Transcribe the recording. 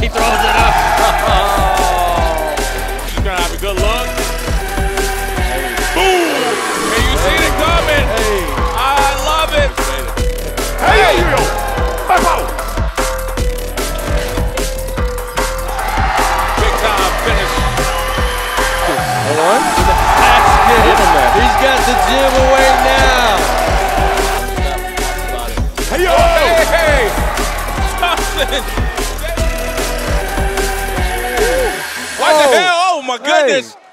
he throws it up. He's gonna have a good look. Boom! Hey, you seen it coming? Hey. I love it. Hey, Bow. Big time finish. One. He's got the gym away now. Hey, yo. Hey! Johnson! What the hell? Oh my goodness! Hey.